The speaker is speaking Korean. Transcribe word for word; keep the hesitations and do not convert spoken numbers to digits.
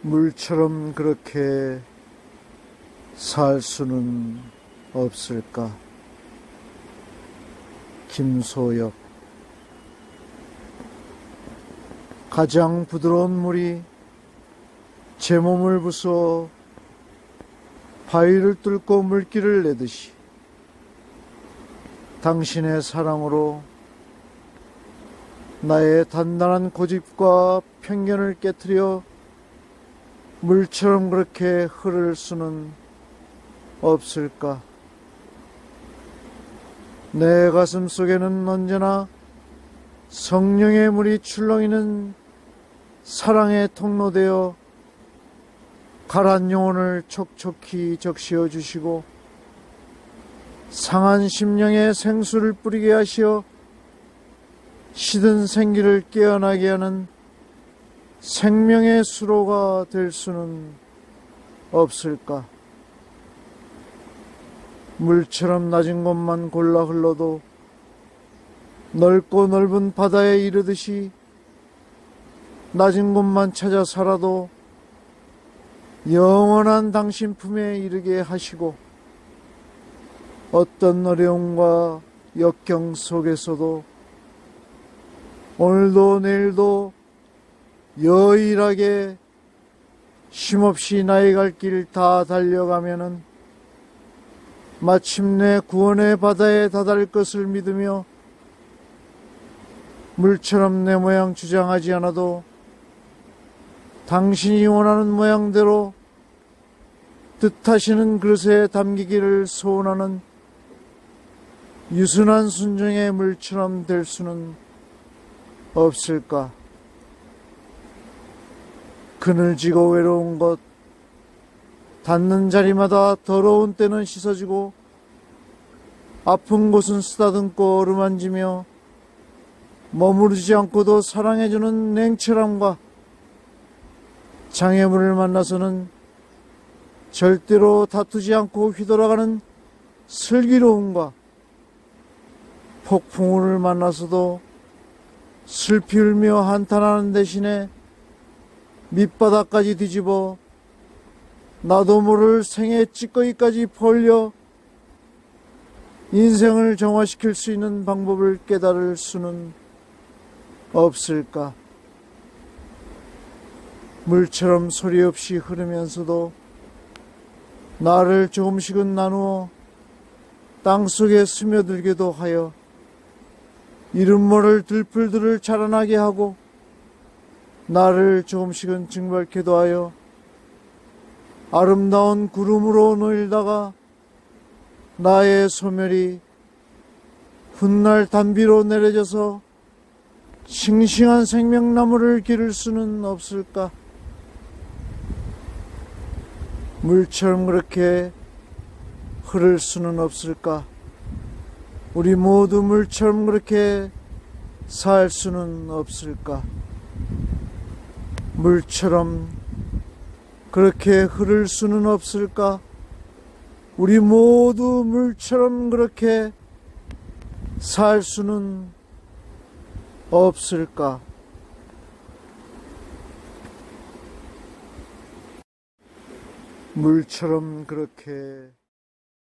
물처럼 그렇게 살 수는 없을까? 김소엽. 가장 부드러운 물이 제 몸을 부수어 바위를 뚫고 물길을 내듯이 당신의 사랑으로 나의 단단한 고집과 편견을 깨트려 물처럼 그렇게 흐를 수는 없을까? 내 가슴 속에는 언제나 성령의 물이 출렁이는 사랑의 통로되어 가란 영혼을 촉촉히 적시어 주시고 상한 심령에 생수를 뿌리게 하시어 시든 생기를 깨어나게 하는 생명의 수로가 될 수는 없을까? 물처럼 낮은 곳만 골라 흘러도 넓고 넓은 바다에 이르듯이 낮은 곳만 찾아 살아도 영원한 당신 품에 이르게 하시고 어떤 어려움과 역경 속에서도 오늘도 내일도 여일하게 쉼없이 나의 갈 길 다 달려가면은 마침내 구원의 바다에 다다를 것을 믿으며 물처럼 내 모양 주장하지 않아도 당신이 원하는 모양대로 뜻하시는 그릇에 담기기를 소원하는 유순한 순종의 물처럼 될 수는 없을까? 그늘지고 외로운 것, 닿는 자리마다 더러운 때는 씻어지고 아픈 곳은 쓰다듬고 어루만지며 머무르지 않고도 사랑해주는 냉철함과 장애물을 만나서는 절대로 다투지 않고 휘돌아가는 슬기로움과 폭풍우를 만나서도 슬피 울며 한탄하는 대신에 밑바닥까지 뒤집어 나도 모를 생의 찌꺼기까지 벌려 인생을 정화시킬 수 있는 방법을 깨달을 수는 없을까? 물처럼 소리 없이 흐르면서도 나를 조금씩은 나누어 땅속에 스며들게도 하여 이름 모를 들풀들을 자라나게 하고 나를 조금씩은 증발케도 하여 아름다운 구름으로 놓일다가 나의 소멸이 훗날 단비로 내려져서 싱싱한 생명나무를 기를 수는 없을까? 물처럼 그렇게 흐를 수는 없을까? 우리 모두 물처럼 그렇게 살 수는 없을까? 물처럼 그렇게 흐를 수는 없을까? 우리 모두 물처럼 그렇게 살 수는 없을까? 물처럼 그렇게